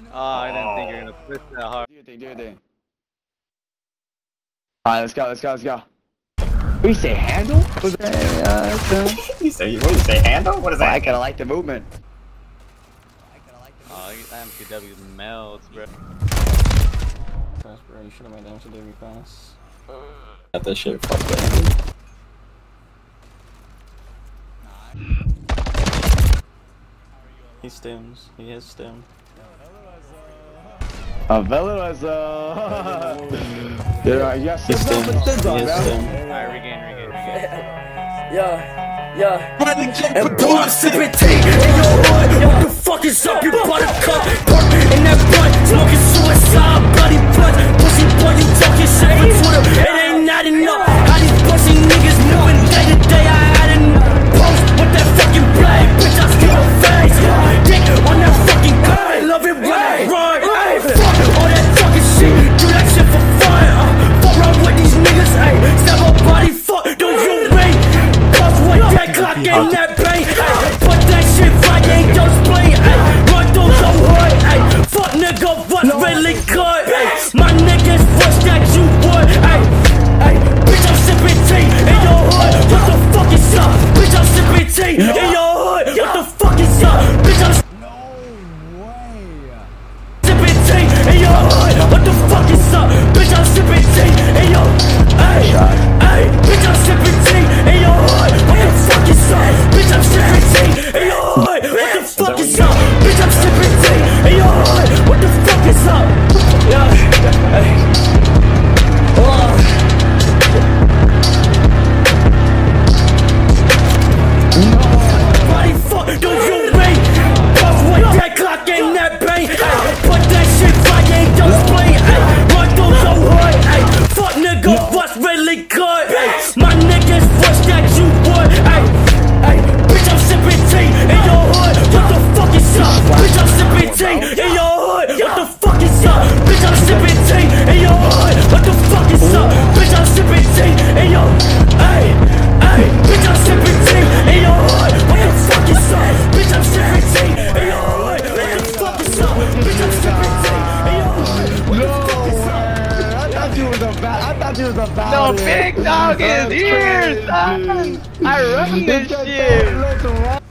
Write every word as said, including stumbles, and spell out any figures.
Oh, I didn't think you were gonna push that hard. Do your thing, do your thing. Alright, let's go, let's go, let's go. What do you say, handle? What's that? You say, what do you say, handle? What is that? I kinda like the movement. Oh, M Q W melts, bro. Pass, bro. You should've made the M C W pass. Got that shit fucked up. He stems. He has stem. A velo as a. Yeah, you got He stems. He has stem. Alright, regain, regain, regain. Yeah, yeah. And boy, I'm sipping tea in your hood. What the fuck is up, you buttercup? Park in that blunt, smoking suicide, bloody blood. Pussy boy, you talking shit for Twitter. It ain't not enough. How these pussy niggas moving day to day? I had enough. Post with that fucking blade, bitch. I see your face. Dick on that fucking gun. Love it when I run. Hey, fuck all that talking shit. Do that shit for fun. Uh, fuck around with these niggas. Hey, stab a body. Fuck, do you ring? That clock ain't that bang, ayy. Put that shit right, ain't just playing, ayy. Run through the hood, ayy. Fuck nigga, what's really good, ayy. My niggas wish that you would, ayy. Ayy, bitch, I'm sipping tea in your hood. What the fuck is up? Bitch, I'm sipping tea in your hood. What the fuck is up? Bitch, I'm sipping tea in your hood. What the fuck is up? Bitch, I'm sipping tea in your ayy, ayy. Bitch, I'm sipping tea in your hood. What the fuck is up? Bitch, I'm sipping tea in your hood. What the fuck is up? Bitch, I'm sipping tea in your hood. What the fuck is up? Yeah, hey. Oh. Body fuck, do you ring? Puff with that clock ain't that bang. Put that shit right, ain't just playing. Run through the hood, ay. Fuck nigga, what's really good? Ay. My niggas wish that you would, ay. Ay. Bitch, I'm sipping tea in your hood. What the fuck is up? Bitch, I'm sipping tea in your hood. What the fuck is up? Bitch, I'm sipping tea in your hood. What the fuck is up? Bitch, I'm sipping tea in your ay, ay. Bitch, I'm sipping tea in your hood. What the fuck is up? Bitch, I'm sipping tea in your hood. What the fuck is up? Bitch, I'm sipping tea in your hood. What the fuck is up? I thought you was a bad. I thought you was a bad. No, big dog is here, son. I run this shit.